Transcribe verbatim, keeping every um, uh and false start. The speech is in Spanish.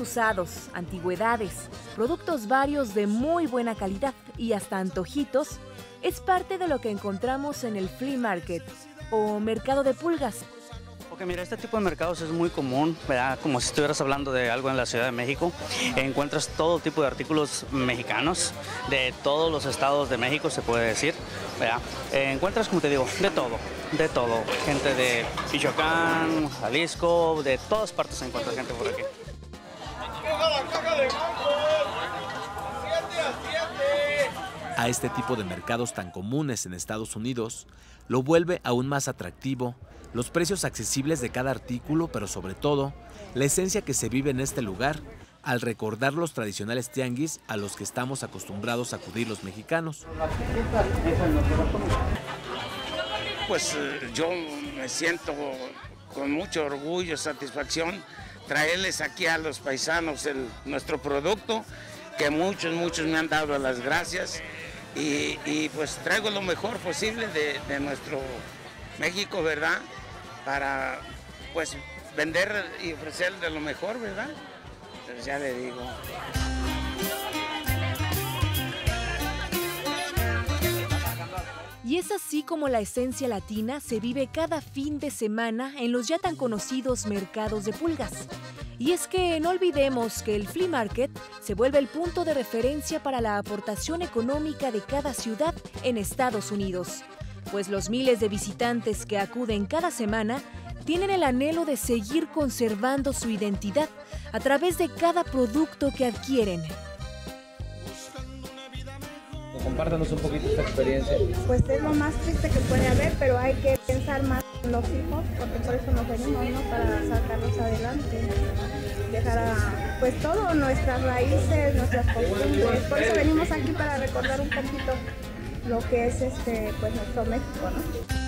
usados, antigüedades, productos varios de muy buena calidad y hasta antojitos, es parte de lo que encontramos en el flea market o mercado de pulgas. Ok, mira, este tipo de mercados es muy común, ¿verdad? Como si estuvieras hablando de algo en la Ciudad de México. Encuentras todo tipo de artículos mexicanos, de todos los estados de México, se puede decir, ¿verdad? Encuentras, como te digo, de todo, de todo. Gente de Michoacán, Jalisco, de todas partes se encuentra gente por aquí. A este tipo de mercados tan comunes en Estados Unidos lo vuelve aún más atractivo los precios accesibles de cada artículo, pero sobre todo la esencia que se vive en este lugar al recordar los tradicionales tianguis a los que estamos acostumbrados a acudir los mexicanos. Pues yo me siento con mucho orgullo y satisfacción traerles aquí a los paisanos el, nuestro producto, que muchos, muchos me han dado las gracias, y, y pues traigo lo mejor posible de, de nuestro México, ¿verdad? Para pues vender y ofrecer de lo mejor, ¿verdad? Entonces ya le digo. Y es así como la esencia latina se vive cada fin de semana en los ya tan conocidos mercados de pulgas. Y es que no olvidemos que el flea market se vuelve el punto de referencia para la aportación económica de cada ciudad en Estados Unidos, pues los miles de visitantes que acuden cada semana tienen el anhelo de seguir conservando su identidad a través de cada producto que adquieren. Compártanos un poquito esta experiencia. Pues es lo más triste que puede haber, pero hay que pensar más en los hijos, porque por eso nos venimos, ¿no? Para sacarlos adelante, dejar a, pues todo, nuestras raíces, nuestras costumbres. Por eso venimos aquí, para recordar un poquito lo que es este, pues nuestro México, ¿no?